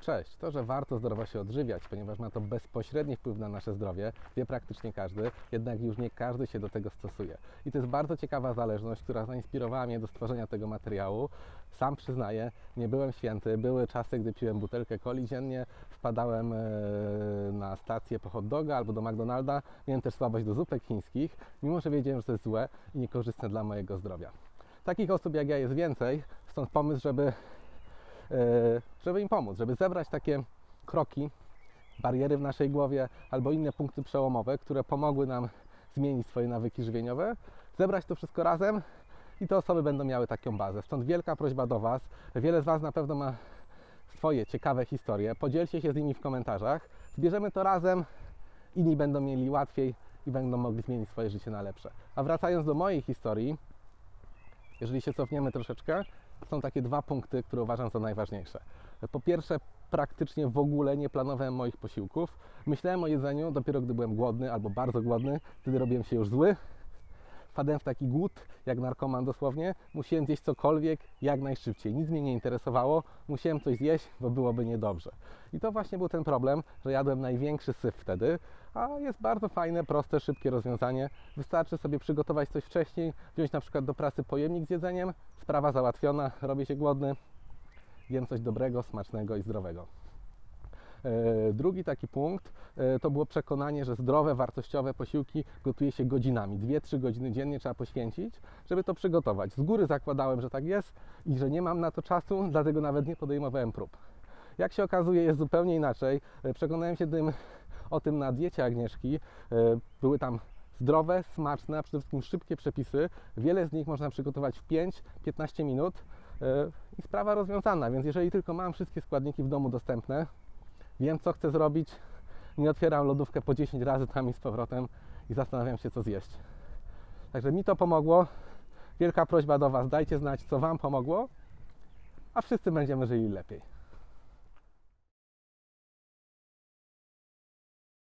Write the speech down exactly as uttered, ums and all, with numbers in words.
Cześć! To, że warto zdrowo się odżywiać, ponieważ ma to bezpośredni wpływ na nasze zdrowie, wie praktycznie każdy, jednak już nie każdy się do tego stosuje. I to jest bardzo ciekawa zależność, która zainspirowała mnie do stworzenia tego materiału. Sam przyznaję, nie byłem święty, były czasy, gdy piłem butelkę coli dziennie, wpadałem na stację po hot doga albo do McDonalda, miałem też słabość do zupek chińskich, mimo że wiedziałem, że to jest złe i niekorzystne dla mojego zdrowia. Takich osób jak ja jest więcej, stąd pomysł, żeby żeby im pomóc, żeby zebrać takie kroki, bariery w naszej głowie albo inne punkty przełomowe, które pomogły nam zmienić swoje nawyki żywieniowe, zebrać to wszystko razem i te osoby będą miały taką bazę. Stąd wielka prośba do Was. Wiele z Was na pewno ma swoje ciekawe historie. Podzielcie się z nimi w komentarzach. Zbierzemy to razem, inni będą mieli łatwiej i będą mogli zmienić swoje życie na lepsze. A wracając do mojej historii, jeżeli się cofniemy troszeczkę, są takie dwa punkty, które uważam za najważniejsze. Po pierwsze, praktycznie w ogóle nie planowałem moich posiłków. Myślałem o jedzeniu dopiero gdy byłem głodny albo bardzo głodny, wtedy robiłem się już zły. Wpadłem w taki głód, jak narkoman dosłownie. Musiałem zjeść cokolwiek jak najszybciej. Nic mnie nie interesowało. Musiałem coś zjeść, bo byłoby niedobrze. I to właśnie był ten problem, że jadłem największy syf wtedy. A jest bardzo fajne, proste, szybkie rozwiązanie. Wystarczy sobie przygotować coś wcześniej, wziąć na przykład do pracy pojemnik z jedzeniem. Sprawa załatwiona, robię się głodny, jem coś dobrego, smacznego i zdrowego. Drugi taki punkt to było przekonanie, że zdrowe, wartościowe posiłki gotuje się godzinami. dwie trzy godziny dziennie trzeba poświęcić, żeby to przygotować. Z góry zakładałem, że tak jest i że nie mam na to czasu, dlatego nawet nie podejmowałem prób. Jak się okazuje, jest zupełnie inaczej. Przekonałem się tym, o tym na diecie Agnieszki. Były tam zdrowe, smaczne, a przede wszystkim szybkie przepisy. Wiele z nich można przygotować w pięć do piętnastu minut i sprawa rozwiązana. Więc jeżeli tylko mam wszystkie składniki w domu dostępne, wiem, co chcę zrobić, nie otwieram lodówkę po dziesięć razy tam i z powrotem i zastanawiam się, co zjeść. Także mi to pomogło. Wielka prośba do Was, dajcie znać, co Wam pomogło, a wszyscy będziemy żyli lepiej.